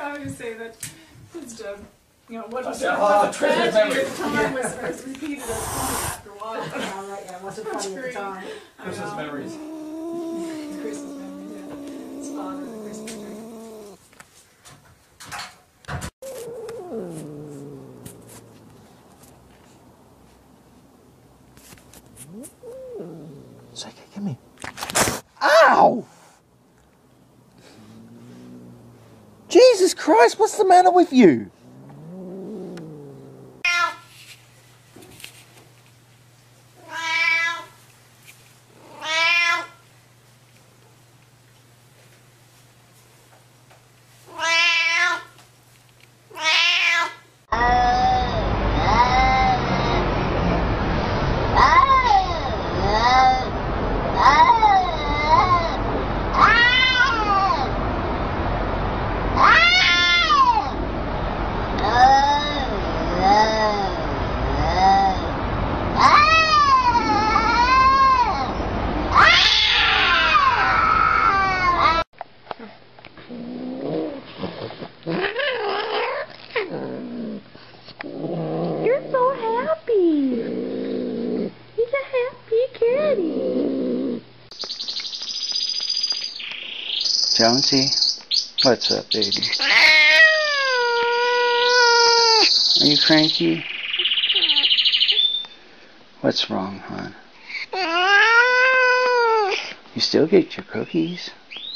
how you say that wisdom, you know, what was Christmas memory. at the time was repeated as funny after a while. Yeah, right, yeah, it wasn't funny at the time. Christmas memories. Christmas memory, yeah. It's father the Christmas tree. It's okay, give me. Ow! Jesus Christ, what's the matter with you? You're so happy. He's a happy kitty. Jonesy, what's up, baby? Are you cranky? What's wrong, hon? You still get your cookies?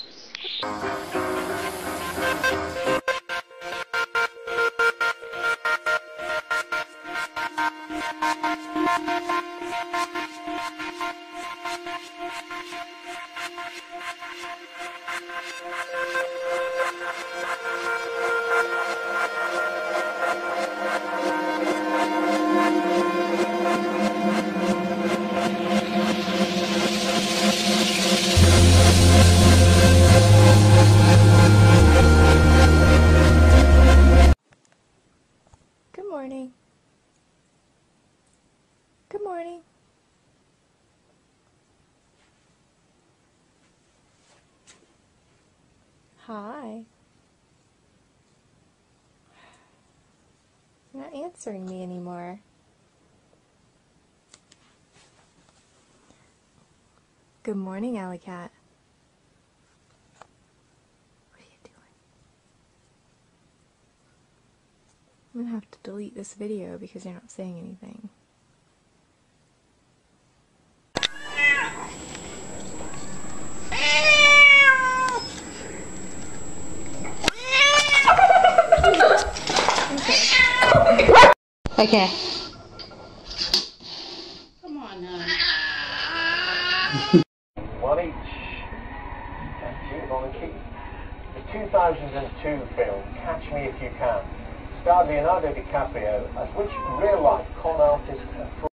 Good morning. Good morning. Hi. You're not answering me anymore. Good morning, Alley Cat. What are you doing? I'm gonna have to delete this video because you're not saying anything. Okay. Come on now. One each. Thank you, Monkey. The 2002 film Catch Me If You Can starred Leonardo DiCaprio as which real-life con artist and fraud